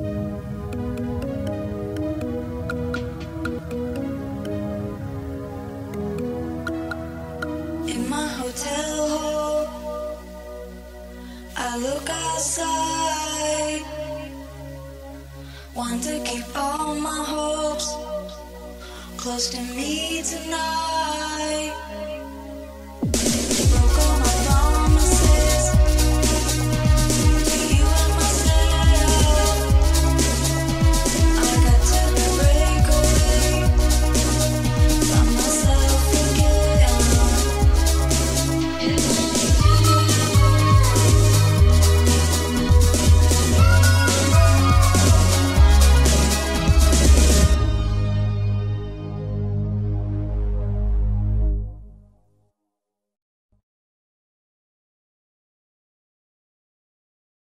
In my hotel hall, I look outside, want to keep all my hopes close to me tonight.